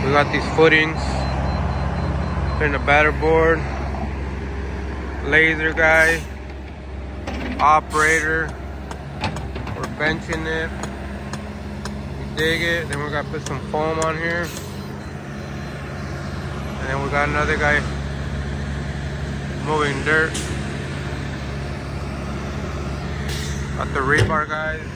We got these footings. Putting a batter board. Laser guy. Operator. We're benching it. We dig it. Then we gotta put some foam on here. And then we got another guy moving dirt. Got the rebar guys.